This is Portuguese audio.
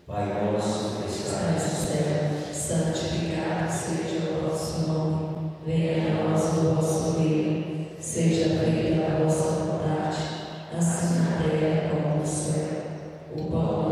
Pai nosso que estás no céu, santificado seja o vosso nome. Venha a nós o vosso reino. Seja feita a vossa vontade, assim na terra como no céu. O pão